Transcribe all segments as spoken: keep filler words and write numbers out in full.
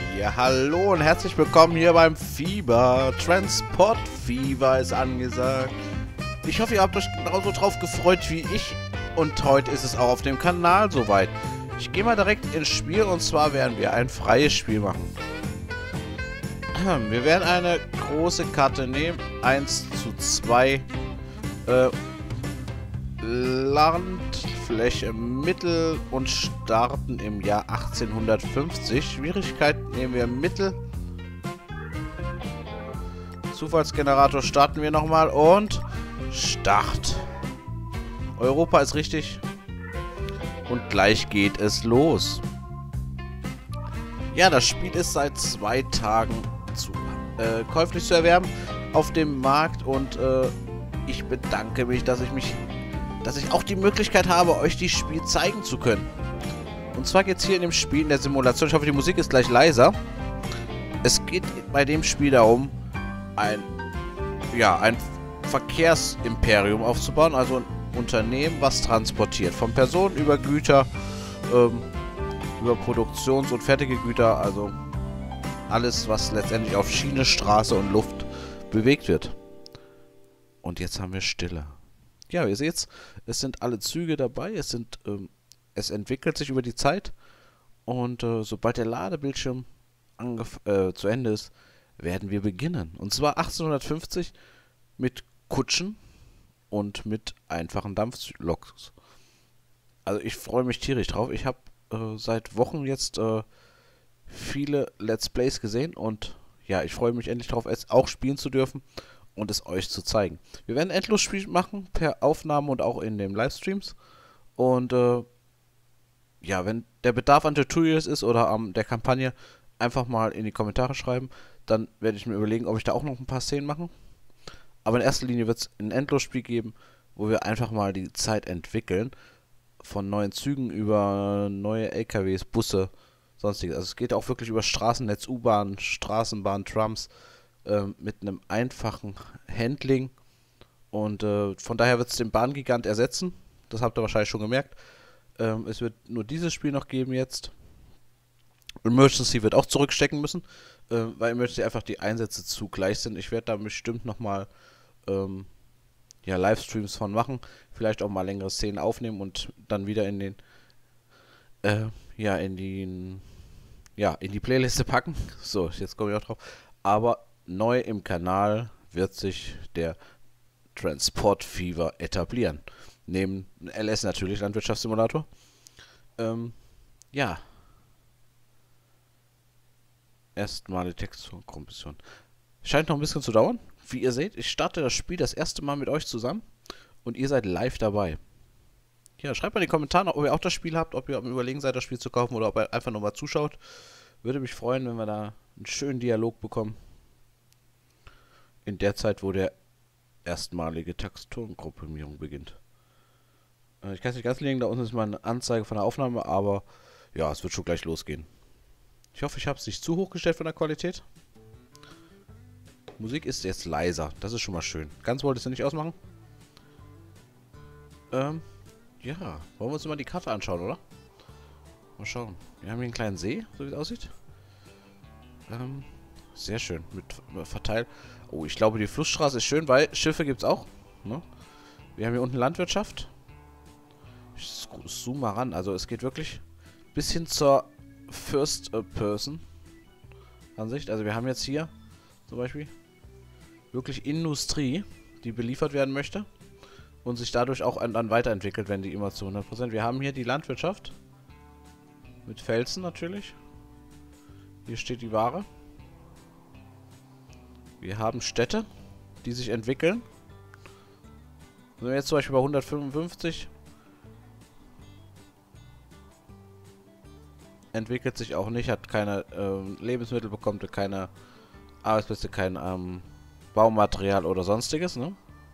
Ja, hallo und herzlich willkommen hier beim Fieber. Transport Fieber ist angesagt. Ich hoffe, ihr habt euch genauso drauf gefreut wie ich. Und heute ist es auch auf dem Kanal soweit. Ich gehe mal direkt ins Spiel und zwar werden wir ein freies Spiel machen. Wir werden eine große Karte nehmen. eins zu zwei. Äh, Landfläche Mittel und starten im Jahr achtzehnhundertfünfzig. Schwierigkeit nehmen wir Mittel. Zufallsgenerator starten wir nochmal und Start. Europa ist richtig. Und gleich geht es los. Ja, das Spiel ist seit zwei Tagen zu, äh, käuflich zu erwerben auf dem Markt und äh, ich bedanke mich, dass ich mich dass ich auch die Möglichkeit habe, euch das Spiel zeigen zu können. Und zwar geht es hier in dem Spiel, in der Simulation, ich hoffe, die Musik ist gleich leiser. Es geht bei dem Spiel darum, ein, ja, ein Verkehrsimperium aufzubauen, also ein Unternehmen, was transportiert. Von Personen über Güter, ähm, über Produktions- und fertige Güter, also alles, was letztendlich auf Schiene, Straße und Luft bewegt wird. Und jetzt haben wir Stille. Ja, ihr seht, es sind alle Züge dabei, es sind, ähm, es entwickelt sich über die Zeit und äh, sobald der Ladebildschirm äh, zu Ende ist, werden wir beginnen. Und zwar achtzehnhundertfünfzig mit Kutschen und mit einfachen Dampfloks. Also ich freue mich tierisch drauf. Ich habe äh, seit Wochen jetzt äh, viele Let's Plays gesehen und ja, ich freue mich endlich drauf, es auch spielen zu dürfen und es euch zu zeigen. Wir werden Endlosspiel machen, per Aufnahmen und auch in den Livestreams. Und äh, ja, wenn der Bedarf an Tutorials ist oder an der Kampagne, einfach mal in die Kommentare schreiben. Dann werde ich mir überlegen, ob ich da auch noch ein paar Szenen mache. Aber in erster Linie wird es ein Endlosspiel geben, wo wir einfach mal die Zeit entwickeln. Von neuen Zügen über neue L K Ws, Busse, sonstiges. Also es geht auch wirklich über Straßennetz, U-Bahn, Straßenbahn, Trams. Mit einem einfachen Handling und äh, von daher wird es den Bahngigant ersetzen. Das habt ihr wahrscheinlich schon gemerkt. Ähm, es wird nur dieses Spiel noch geben jetzt. Emergency wird auch zurückstecken müssen, äh, weil Emergency einfach die Einsätze zu gleich sind. Ich werde da bestimmt nochmal ähm, ja, Livestreams von machen. Vielleicht auch mal längere Szenen aufnehmen und dann wieder in den äh, ja, in die ja, in die Playliste packen. So, jetzt komme ich auch drauf. Aber neu im Kanal wird sich der Transport Fever etablieren. Neben L S natürlich, Landwirtschaftssimulator. Ähm, ja. Erstmal die Textkompression. Scheint noch ein bisschen zu dauern. Wie ihr seht, ich starte das Spiel das erste Mal mit euch zusammen und ihr seid live dabei. Ja, schreibt mal in die Kommentare, ob ihr auch das Spiel habt, ob ihr am Überlegen seid, das Spiel zu kaufen oder ob ihr einfach nur mal zuschaut. Würde mich freuen, wenn wir da einen schönen Dialog bekommen. In der Zeit, wo der erstmalige Texturenkomprimierung beginnt. Äh, ich kann es nicht ganz legen, da unten ist mal eine Anzeige von der Aufnahme, aber ja, es wird schon gleich losgehen. Ich hoffe, ich habe es nicht zu hoch gestellt von der Qualität. Musik ist jetzt leiser, das ist schon mal schön. Ganz wolltest du nicht ausmachen? Ähm, ja, wollen wir uns mal die Karte anschauen, oder? Mal schauen. Wir haben hier einen kleinen See, so wie es aussieht. Ähm, sehr schön, mit verteilt. Oh, ich glaube, die Flussstraße ist schön, weil Schiffe gibt es auch. Ne? Wir haben hier unten Landwirtschaft. Ich zoome mal ran. Also es geht wirklich bis hin zur First-Person-Ansicht. Also wir haben jetzt hier zum Beispiel wirklich Industrie, die beliefert werden möchte. Und sich dadurch auch dann weiterentwickelt, wenn die immer zu hundert Prozent. Wir haben hier die Landwirtschaft. Mit Felsen natürlich. Hier steht die Ware. Wir haben Städte, die sich entwickeln. Wenn wir jetzt zum Beispiel bei hundertfünfundfünfzig entwickelt sich auch nicht, hat keine ähm, Lebensmittel, bekommt keine Arbeitsplätze, kein ähm, Baumaterial oder sonstiges. Ne?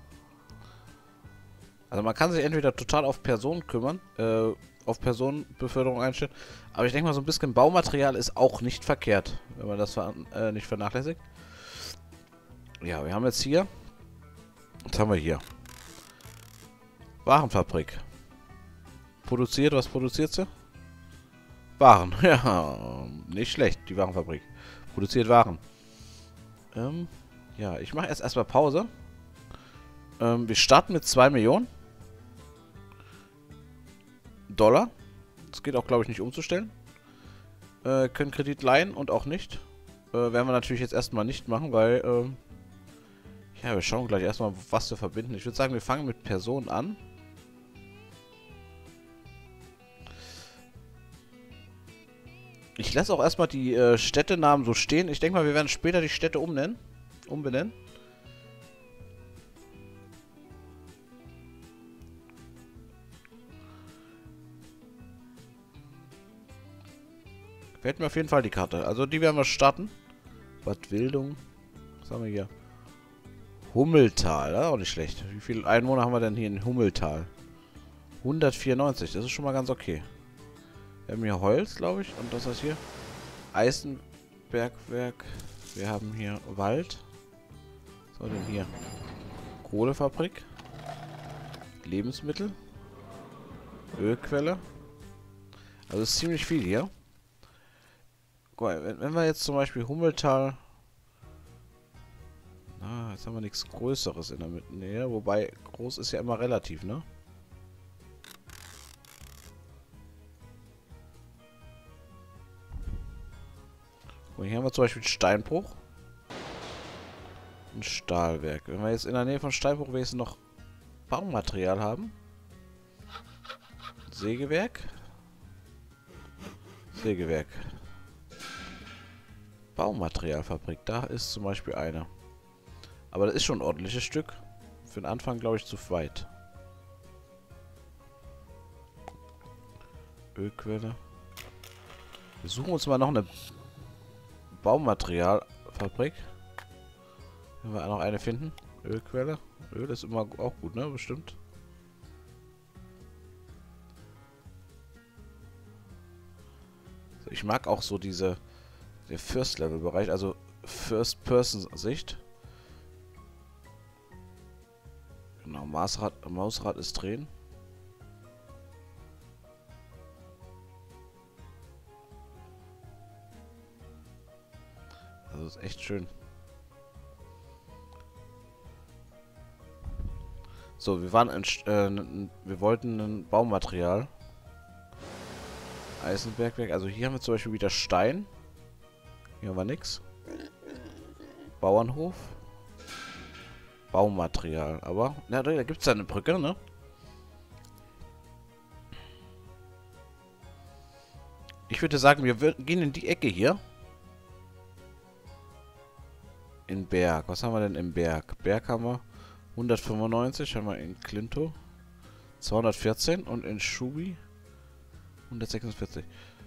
Also man kann sich entweder total auf Personen kümmern, äh, auf Personenbeförderung einstellen, aber ich denke mal, so ein bisschen Baumaterial ist auch nicht verkehrt, wenn man das ver äh, nicht vernachlässigt. Ja, wir haben jetzt hier, was haben wir hier? Warenfabrik. Produziert, was produziert sie? Waren, ja. Nicht schlecht, die Warenfabrik. Produziert Waren. Ähm, ja, ich mache erst erstmal Pause. Ähm, wir starten mit zwei Millionen Dollar. Das geht auch, glaube ich, nicht umzustellen. Äh, können Kredit leihen und auch nicht. Äh, werden wir natürlich jetzt erstmal nicht machen, weil, ähm, ja, wir schauen gleich erstmal, was wir verbinden. Ich würde sagen, wir fangen mit Personen an. Ich lasse auch erstmal die äh, Städtenamen so stehen. Ich denke mal, wir werden später die Städte umnennen. Umbenennen. Gefällt mir auf jeden Fall die Karte. Also die werden wir starten. Bad Wildung. Was haben wir hier? Hummeltal. Das ist auch nicht schlecht. Wie viele Einwohner haben wir denn hier in Hummeltal? hundertvierundneunzig. Das ist schon mal ganz okay. Wir haben hier Holz, glaube ich. Und was ist hier? Eisenbergwerk. Wir haben hier Wald. Was haben wir denn hier? Kohlefabrik. Lebensmittel. Ölquelle. Also ist ziemlich viel hier. Guck mal, wenn, wenn wir jetzt zum Beispiel Hummeltal... Ah, jetzt haben wir nichts Größeres in der Mitte. Nee, wobei groß ist ja immer relativ, ne? Und hier haben wir zum Beispiel Steinbruch. Ein Stahlwerk. Wenn wir jetzt in der Nähe von Steinbruch wenigstens noch Baumaterial haben. Sägewerk. Sägewerk. Baumaterialfabrik. Da ist zum Beispiel eine. Aber das ist schon ein ordentliches Stück. Für den Anfang, glaube ich, zu weit. Ölquelle. Wir suchen uns mal noch eine Baumaterialfabrik. Wenn wir noch eine finden. Ölquelle. Öl ist immer auch gut, ne? Bestimmt. So, ich mag auch so diese der First-Level-Bereich, also First-Person-Sicht. Genau, Mausrad, Mausrad ist drehen. Das ist echt schön. So, wir waren in, äh, wir wollten ein Baumaterial. Eisenbergwerk. Also hier haben wir zum Beispiel wieder Stein. Hier haben wir nichts. Bauernhof. Baumaterial. Aber, na, da gibt es ja eine Brücke, ne? Ich würde sagen, wir gehen in die Ecke hier. In Berg. Was haben wir denn im Berg? Berg haben wir hundertfünfundneunzig. Haben wir in Clinto zweihundertvierzehn. Und in Schubi hundertsechsundvierzig.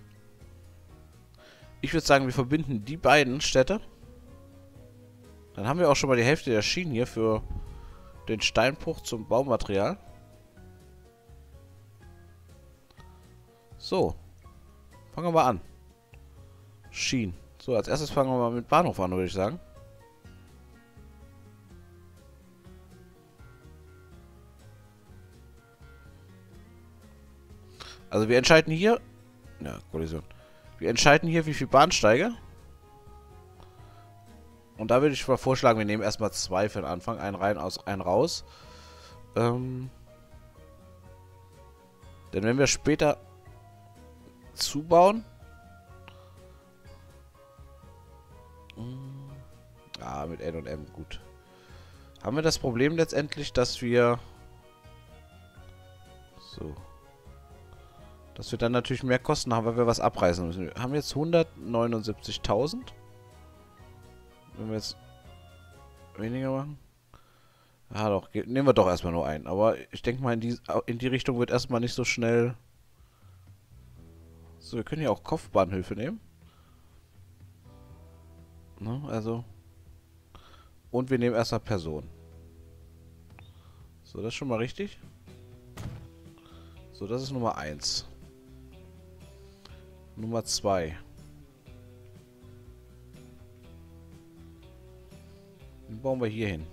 Ich würde sagen, wir verbinden die beiden Städte. Dann haben wir auch schon mal die Hälfte der Schienen hier für den Steinbruch zum Baumaterial. So. Fangen wir mal an. Schienen. So, als erstes fangen wir mal mit Bahnhof an, würde ich sagen. Also wir entscheiden hier... Ja, Kollision. Wir entscheiden hier, wie viel Bahnsteige. Und da würde ich mal vorschlagen, wir nehmen erstmal zwei für den Anfang. Einen rein, aus, einen raus. Ähm... Denn wenn wir später zubauen... Ah, mit N und M, gut. Haben wir das Problem letztendlich, dass wir... So... Dass wir dann natürlich mehr Kosten haben, weil wir was abreißen müssen. Wir haben jetzt hundertneunundsiebzigtausend. Wenn wir jetzt weniger machen. Ja doch, nehmen wir doch erstmal nur einen. Aber ich denke mal, in die, in die Richtung wird erstmal nicht so schnell... So, wir können ja auch Kopfbahnhöfe nehmen. Ne, also... Und wir nehmen erstmal Personen. So, das ist schon mal richtig. So, das ist Nummer eins. Nummer zwei. Den bauen wir hier hin.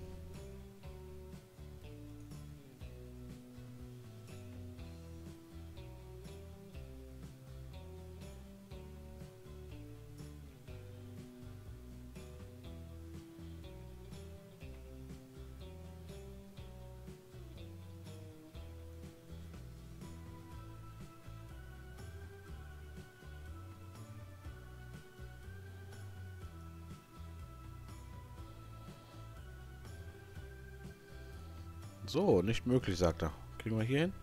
So, nicht möglich, sagt er. Kriegen wir hier hin?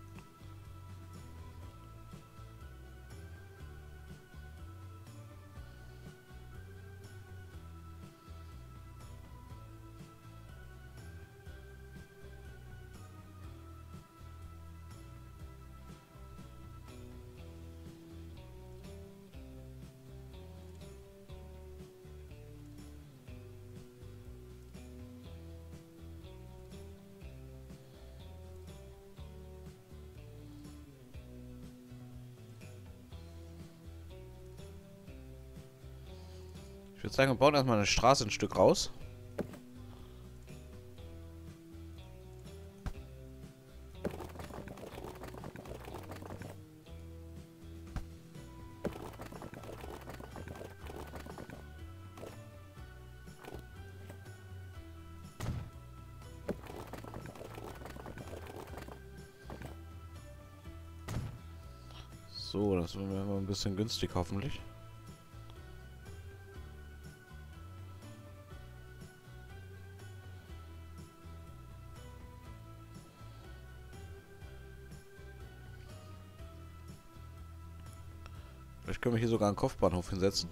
Ich würde sagen, wir bauen erstmal eine Straße ein Stück raus. So, das werden wir ein bisschen günstig hoffentlich. Vielleicht können wir hier sogar einen Kopfbahnhof hinsetzen.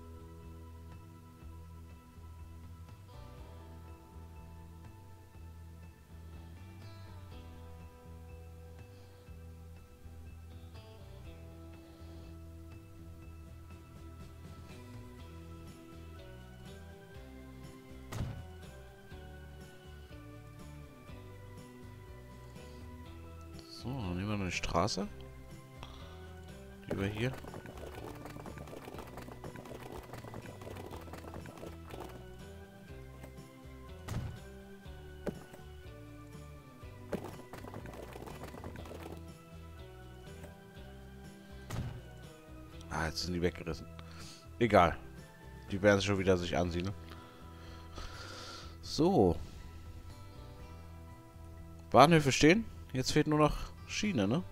So, dann nehmen wir eine Straße. Die wir hier. Ah, jetzt sind die weggerissen. Egal. Die werden schon wieder sich ansiedeln. So. Bahnhöfe stehen. Jetzt fehlt nur noch Schiene, ne?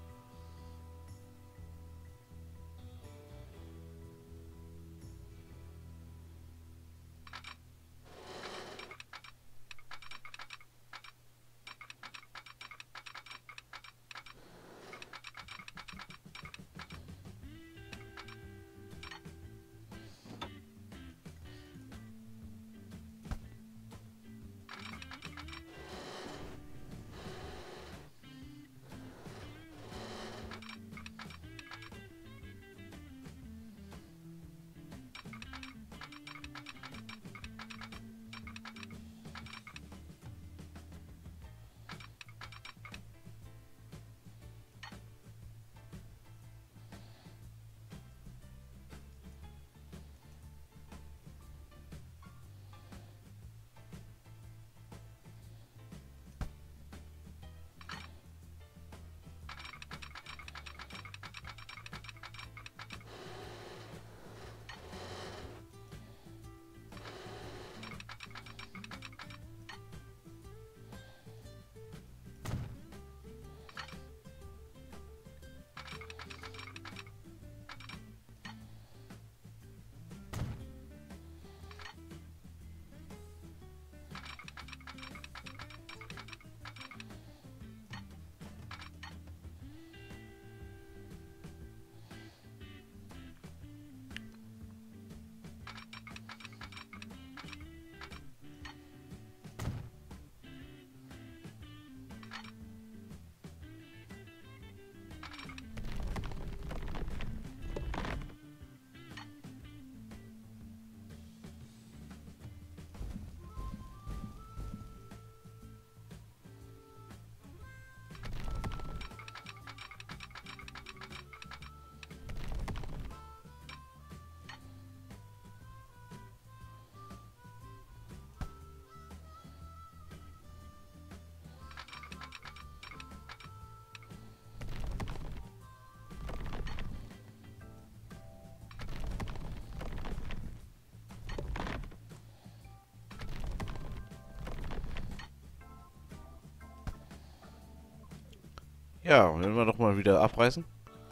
Ja, werden wir doch mal wieder abreißen.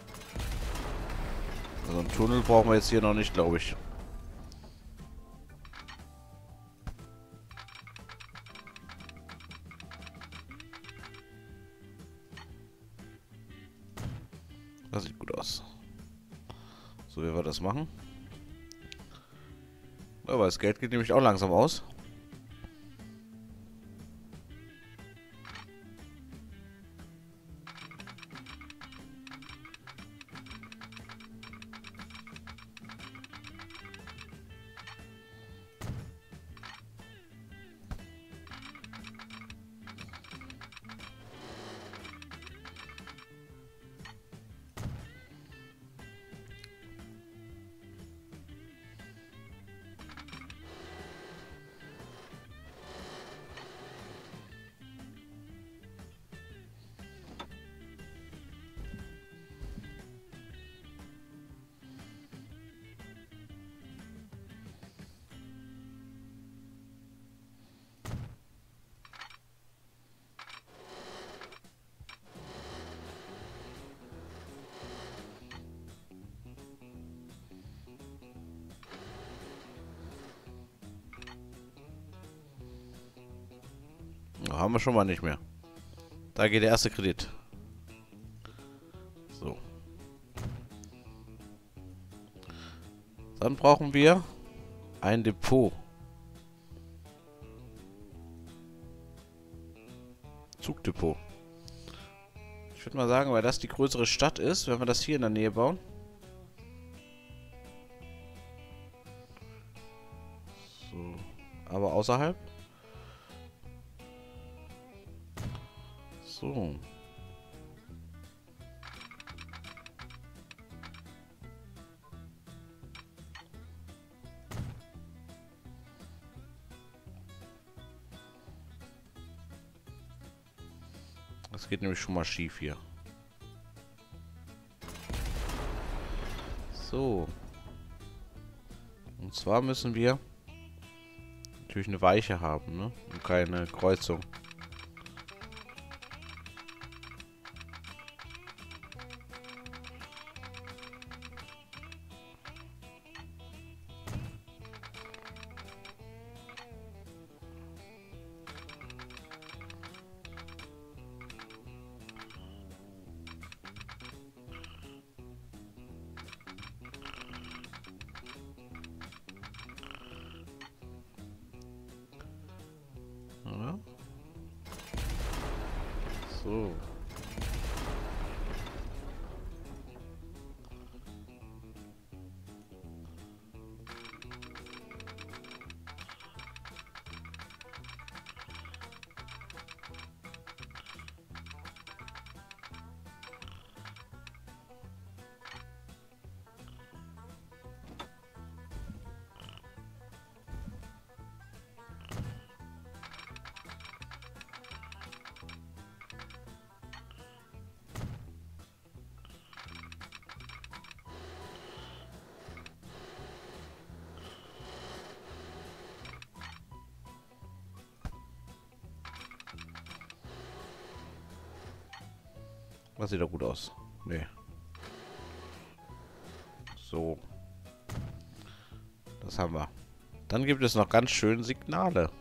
Also einen Tunnel brauchen wir jetzt hier noch nicht, glaube ich. So wie wir das machen. Aber das Geld geht nämlich auch langsam aus. Haben wir schon mal nicht mehr. Da geht der erste Kredit. So. Dann brauchen wir ein Depot. Zugdepot. Ich würde mal sagen, weil das die größere Stadt ist, wenn wir das hier in der Nähe bauen. So. Aber außerhalb. So. Das geht nämlich schon mal schief hier. So. Und zwar müssen wir natürlich eine Weiche haben, ne? Und keine Kreuzung. Oder? So. Das sieht doch gut aus. Nee. So. Das haben wir. Dann gibt es noch ganz schön Signale.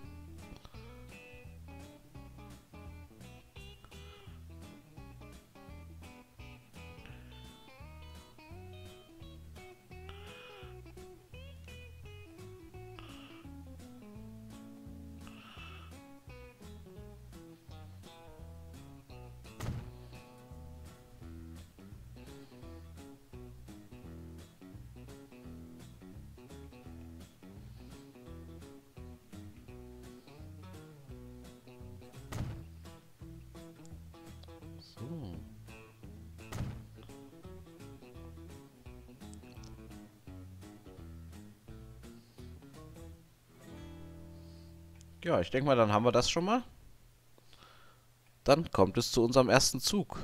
So. Ja, ich denke mal, dann haben wir das schon mal. Dann kommt es zu unserem ersten Zug.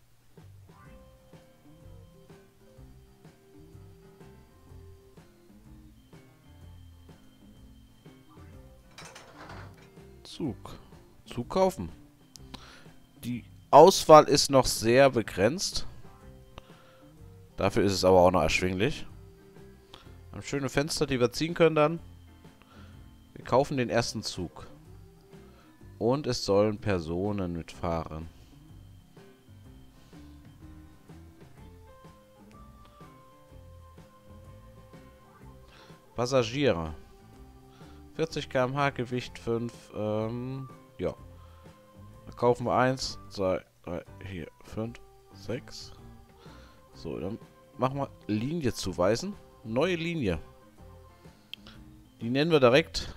Zug. Zug kaufen. Die Auswahl ist noch sehr begrenzt. Dafür ist es aber auch noch erschwinglich. Wir haben schöne Fenster, die wir ziehen können dann. Wir kaufen den ersten Zug. Und es sollen Personen mitfahren. Passagiere. vierzig Kilometer pro Stunde, Gewicht fünf. Ähm, ja. Da kaufen wir eins, zwei, drei, vier, fünf, sechs. So, dann machen wir Linie zuweisen. Neue Linie. Die nennen wir direkt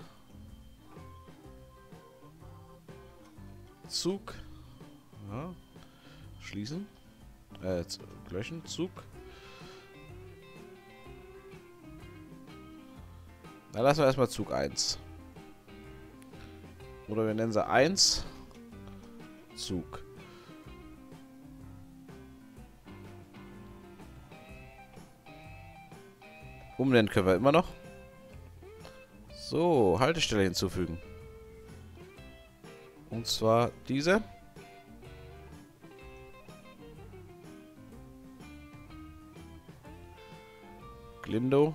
Zug. Ja. Schließen. Äh, jetzt löschen. Zug. Dann lassen wir erstmal Zug eins. Oder wir nennen sie eins. Zug. Umnennen können wir immer noch. So, Haltestelle hinzufügen. Und zwar diese. Glindow.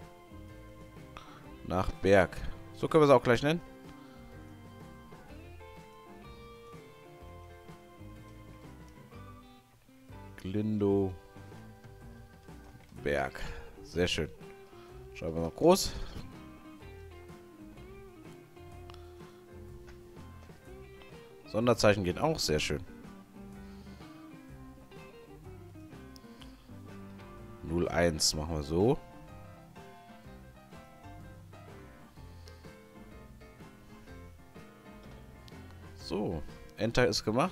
Nach Berg. So können wir es auch gleich nennen. Glindow. Berg. Sehr schön. Schreiben wir noch groß. Sonderzeichen gehen auch. Sehr schön. null eins machen wir so. So. Enter ist gemacht.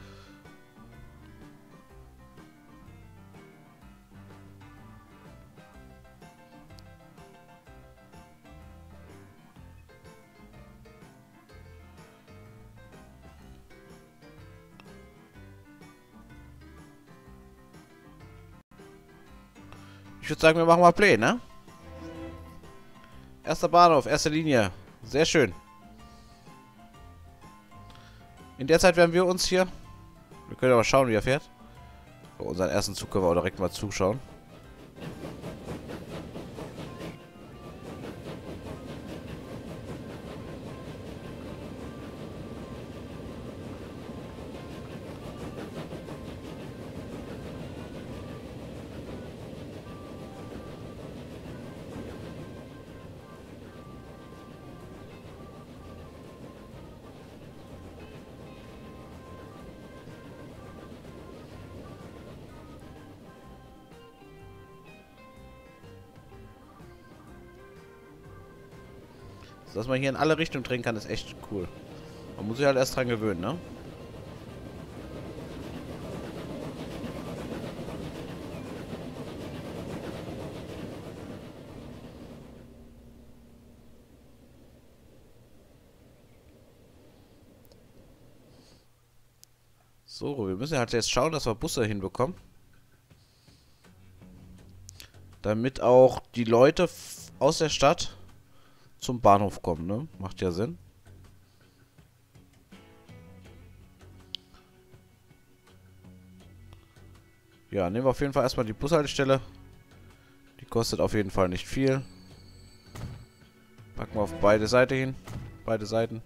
Ich würde sagen, wir machen mal Play, ne? Erster Bahnhof, erste Linie. Sehr schön. In der Zeit werden wir uns hier... Wir können aber schauen, wie er fährt. Bei unseren ersten Zug können wir auch direkt mal zuschauen. Dass man hier in alle Richtungen drehen kann, ist echt cool. Man muss sich halt erst dran gewöhnen, ne? So, wir müssen halt jetzt schauen, dass wir Busse hinbekommen. Damit auch die Leute aus der Stadt zum Bahnhof kommen, ne? Macht ja Sinn. Ja, nehmen wir auf jeden Fall erstmal die Bushaltestelle. Die kostet auf jeden Fall nicht viel. Packen wir auf beide Seiten hin. Beide Seiten.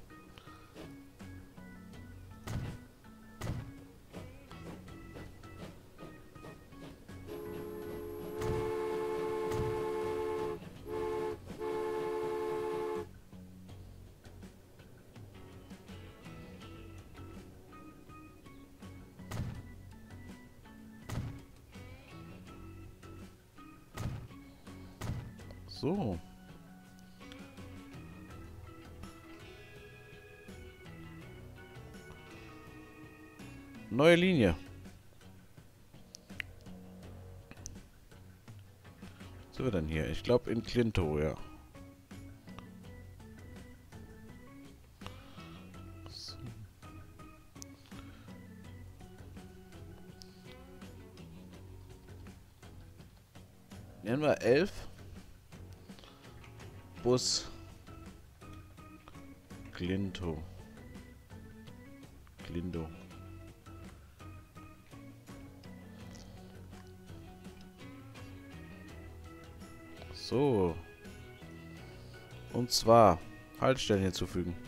So. Neue Linie. Was sind wir denn hier? Ich glaube in Glindow, ja. So. Nehmen wir elf. Bus Glindow. Glindow. So. Und zwar Haltestellen hinzufügen.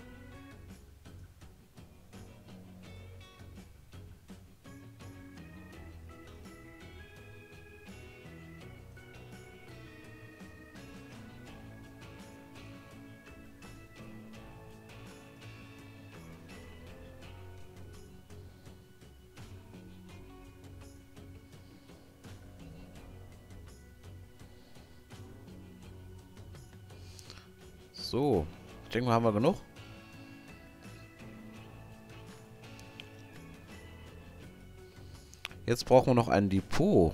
So. Ich denke mal, haben wir genug. Jetzt brauchen wir noch ein Depot.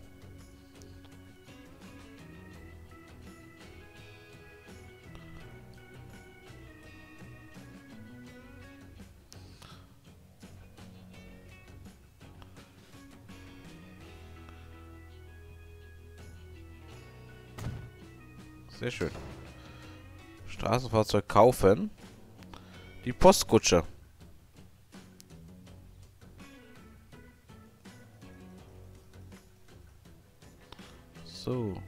Sehr schön. Straßenfahrzeug kaufen. Die Postkutsche. So.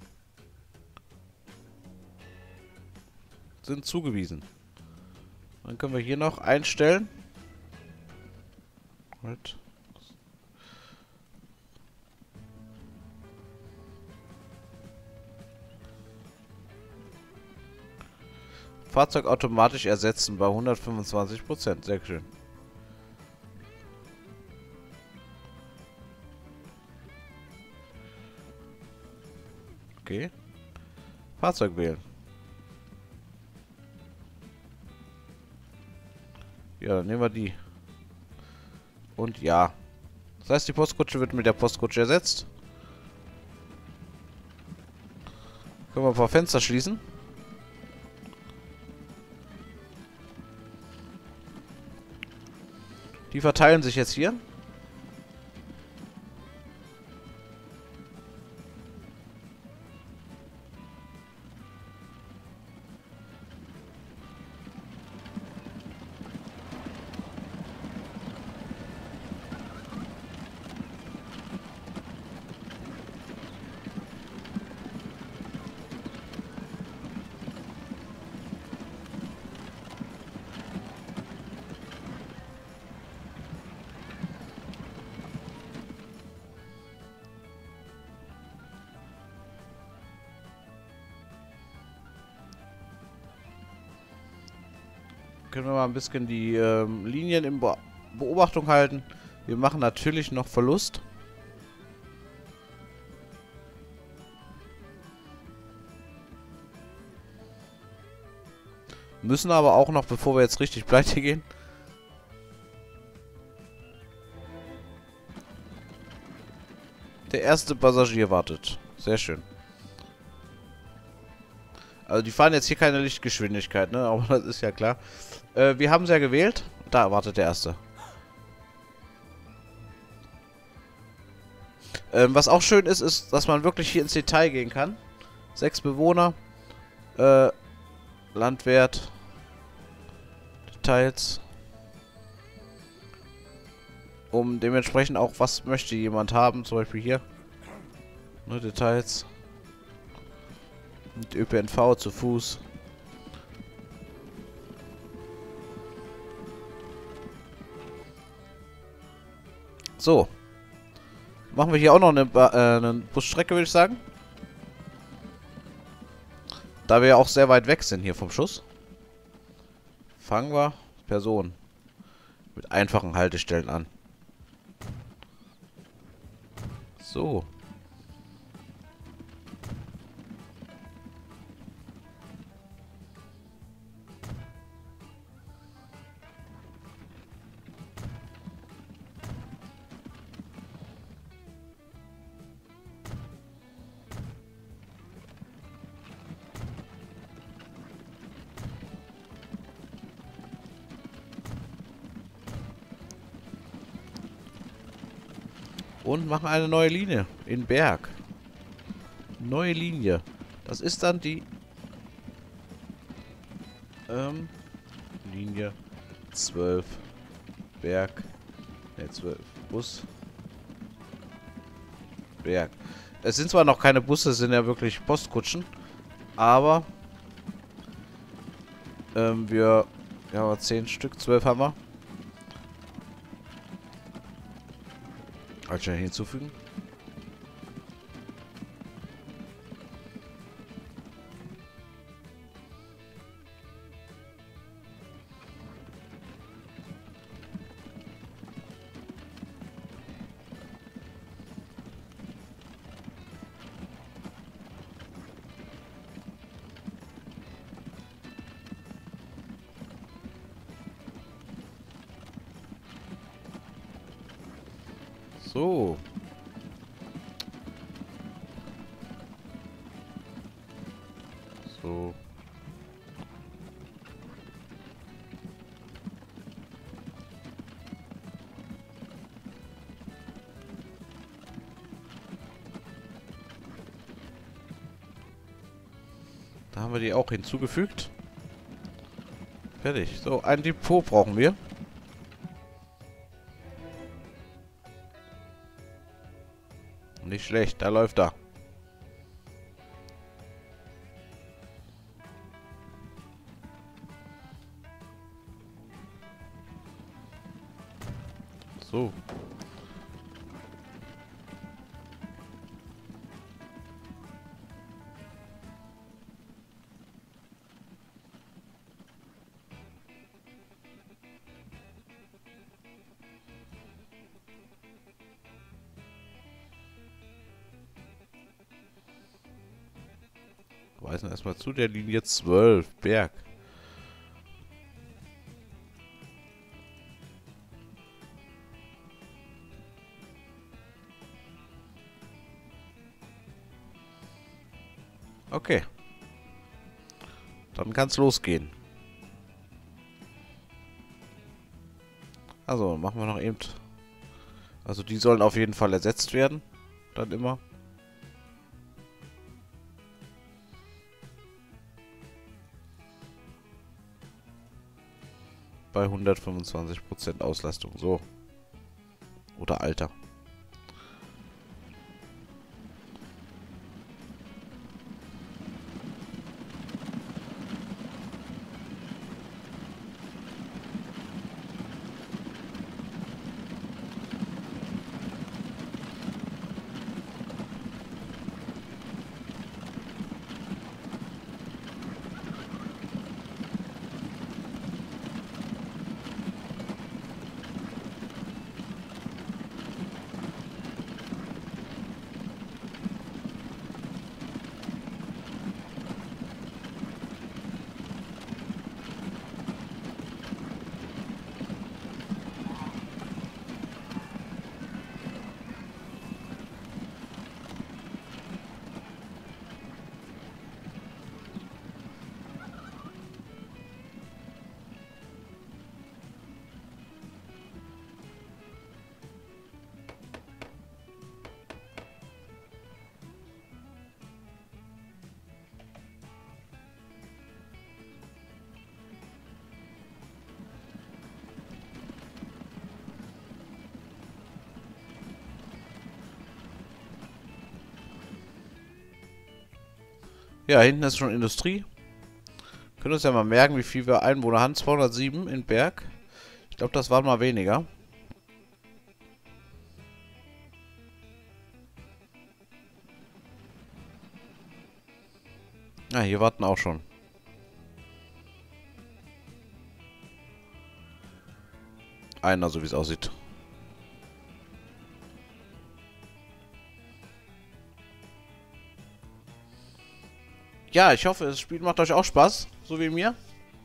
Sind zugewiesen. Dann können wir hier noch einstellen. Halt. Fahrzeug automatisch ersetzen bei hundertfünfundzwanzig Prozent. Sehr schön. Okay. Fahrzeug wählen. Ja, dann nehmen wir die. Und ja. Das heißt, die Postkutsche wird mit der Postkutsche ersetzt. Können wir ein paar Fenster schließen. Die verteilen sich jetzt hier. Können wir mal ein bisschen die ähm, Linien in Be Beobachtung halten. Wir machen natürlich noch Verlust. Müssen aber auch noch, bevor wir jetzt richtig pleite gehen. Der erste Passagier wartet. Sehr schön. Also die fahren jetzt hier keine Lichtgeschwindigkeit, ne? Aber das ist ja klar. Äh, wir haben sie ja gewählt. Da wartet der erste. Ähm, was auch schön ist, ist, dass man wirklich hier ins Detail gehen kann. Sechs Bewohner. Äh, Landwert. Details. Um dementsprechend auch, was möchte jemand haben. Zum Beispiel hier. Ne, Details. Mit Ö P N V zu Fuß. So. Machen wir hier auch noch eine, ba äh, eine Busstrecke, würde ich sagen. Da wir ja auch sehr weit weg sind hier vom Schuss. Fangen wir Personen mit einfachen Haltestellen an. So. Und machen eine neue Linie in Berg. Neue Linie. Das ist dann die ähm, Linie zwölf. Berg. Ne, zwölf. Bus. Berg. Es sind zwar noch keine Busse, es sind ja wirklich Postkutschen. Aber ähm, wir ja zehn Stück, zwölf haben wir. Schnell hinzufügen. So. So. Da haben wir die auch hinzugefügt. Fertig. So, ein Depot brauchen wir. Nicht schlecht, da läuft er. So. Weisen erstmal zu der Linie zwölf, Berg. Okay. Dann kann es losgehen. Also, machen wir noch eben. Also, die sollen auf jeden Fall ersetzt werden. Dann immer. Bei hundertfünfundzwanzig Prozent Auslastung. So. Oder Alter. Ja, hinten ist schon Industrie. Können uns ja mal merken, wie viel wir Einwohner haben. zweihundertsieben in Berg. Ich glaube, das waren mal weniger. Ja, hier warten auch schon. Einer, so wie es aussieht. Ja, ich hoffe, das Spiel macht euch auch Spaß, so wie mir.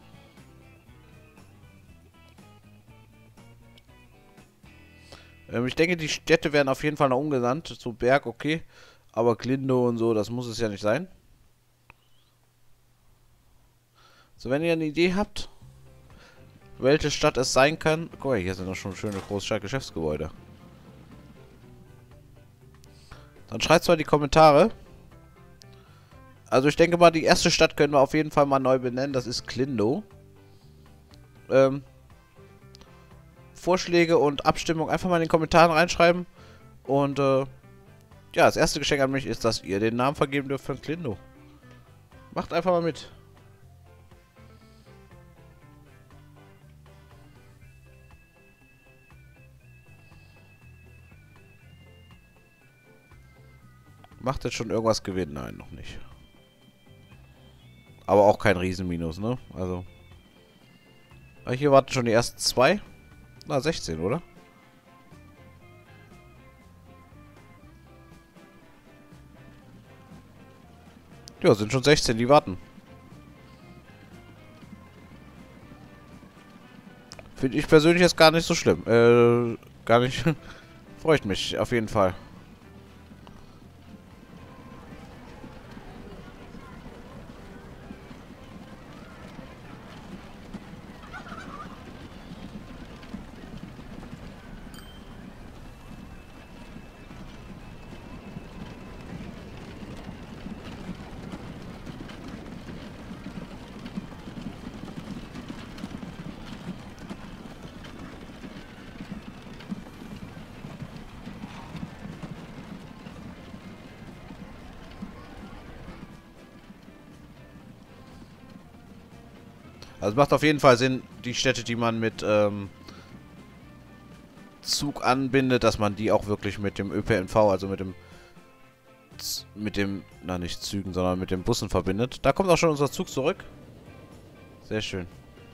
Ähm, ich denke, die Städte werden auf jeden Fall noch umgenannt. Zu Berg, okay. Aber Glindo und so, das muss es ja nicht sein. So, wenn ihr eine Idee habt, welche Stadt es sein kann. Guck mal, hier sind doch schon schöne Großstadt-Geschäftsgebäude. Dann schreibt es mal in die Kommentare. Also ich denke mal, die erste Stadt können wir auf jeden Fall mal neu benennen. Das ist Glindo. Ähm, Vorschläge und Abstimmung einfach mal in den Kommentaren reinschreiben. Und äh, ja, das erste Geschenk an mich ist, dass ihr den Namen vergeben dürft von Glindo. Macht einfach mal mit. Macht jetzt schon irgendwas gewinnen? Nein, noch nicht. Aber auch kein Riesenminus, ne? Also. Hier warten schon die ersten zwei. Na, sechzehn, oder? Ja, sind schon sechzehn, die warten. Finde ich persönlich jetzt gar nicht so schlimm. Äh, gar nicht. Freut mich auf jeden Fall. Also macht auf jeden Fall Sinn, die Städte, die man mit ähm, Zug anbindet, dass man die auch wirklich mit dem Ö P N V, also mit dem Z mit dem, na nicht Zügen, sondern mit den Bussen verbindet. Da kommt auch schon unser Zug zurück. Sehr schön.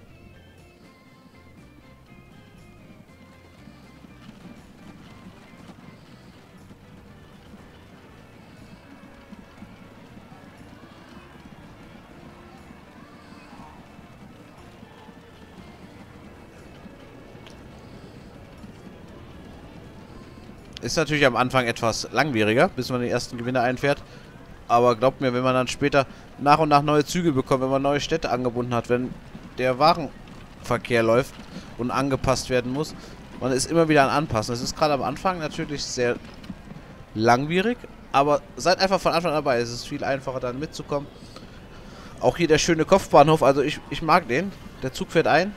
Ist natürlich am Anfang etwas langwieriger, bis man den ersten Gewinner einfährt. Aber glaubt mir, wenn man dann später nach und nach neue Züge bekommt, wenn man neue Städte angebunden hat, wenn der Warenverkehr läuft und angepasst werden muss, man ist immer wieder an Anpassen. Es ist gerade am Anfang natürlich sehr langwierig, aber seid einfach von Anfang an dabei. Es ist viel einfacher dann mitzukommen. Auch hier der schöne Kopfbahnhof, also ich, ich mag den. Der Zug fährt ein.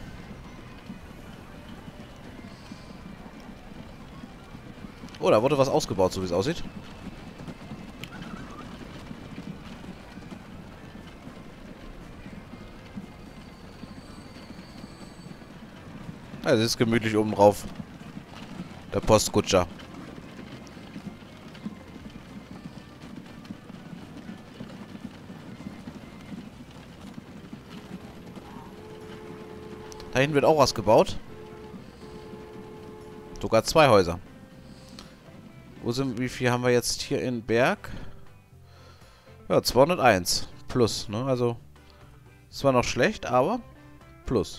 Oh, da wurde was ausgebaut, so wie es aussieht. Also es ist gemütlich oben drauf. Der Postkutscher. Da hinten wird auch was gebaut. Sogar zwei Häuser. Wo sind, wie viel haben wir jetzt hier in Berg? Ja, zweihunderteins. Plus, ne? Also, zwar noch schlecht, aber plus.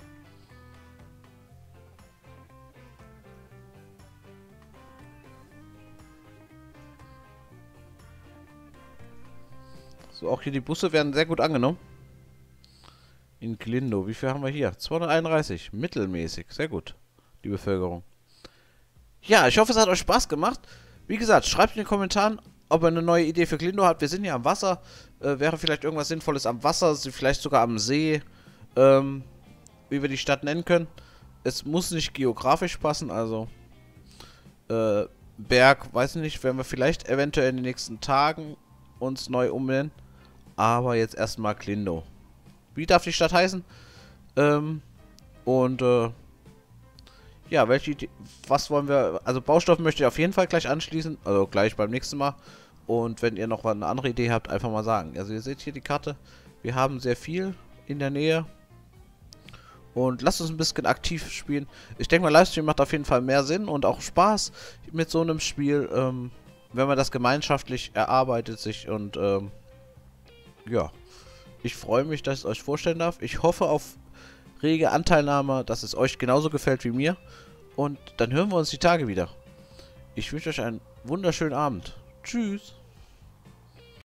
So, auch hier die Busse werden sehr gut angenommen. In Glindo. Wie viel haben wir hier? zweihunderteinunddreißig. Mittelmäßig. Sehr gut. Die Bevölkerung. Ja, ich hoffe, es hat euch Spaß gemacht. Wie gesagt, schreibt in den Kommentaren, ob ihr eine neue Idee für Glindo habt. Wir sind ja am Wasser. Äh, wäre vielleicht irgendwas Sinnvolles am Wasser, vielleicht sogar am See, ähm, wie wir die Stadt nennen können. Es muss nicht geografisch passen, also äh, Berg, weiß ich nicht, werden wir vielleicht eventuell in den nächsten Tagen uns neu umbenennen. Aber jetzt erstmal Glindo. Wie darf die Stadt heißen? Ähm, und, äh, ja, welche Idee, was wollen wir, also Baustoff möchte ich auf jeden Fall gleich anschließen, also gleich beim nächsten Mal. Und wenn ihr noch eine andere Idee habt, einfach mal sagen. Also ihr seht hier die Karte, wir haben sehr viel in der Nähe. Und lasst uns ein bisschen aktiv spielen. Ich denke mal, Livestream macht auf jeden Fall mehr Sinn und auch Spaß mit so einem Spiel, ähm, wenn man das gemeinschaftlich erarbeitet sich und, ähm, ja. Ich freue mich, dass ich es euch vorstellen darf. Ich hoffe auf rege Anteilnahme, dass es euch genauso gefällt wie mir. Und dann hören wir uns die Tage wieder. Ich wünsche euch einen wunderschönen Abend. Tschüss.